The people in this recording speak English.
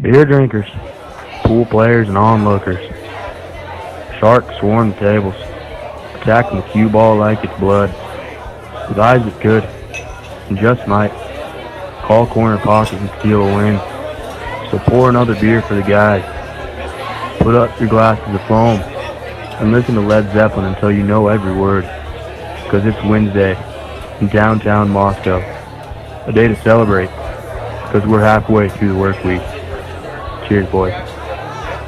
Beer drinkers, pool players, and onlookers. Sharks swarm the tables, attacking the cue ball like it's blood. With eyes that could, and just might, call corner pockets and steal a win. So pour another beer for the guys. Put up your glasses of foam, and listen to Led Zeppelin until you know every word. Because it's Wednesday in downtown Moscow. A day to celebrate, because we're halfway through the work week. Cheers, boys.